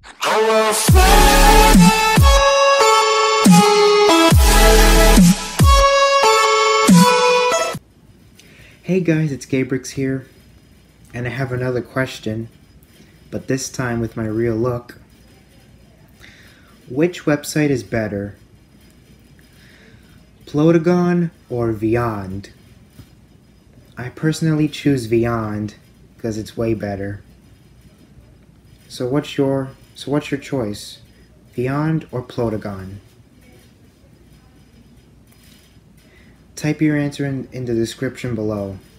Hey guys, it's Gabrix here, and I have another question, but this time with my real look. Which website is better, Plotagon or Vyond? I personally choose Vyond because it's way better. So what's your choice, Vyond or Plotagon? Type your answer in the description below.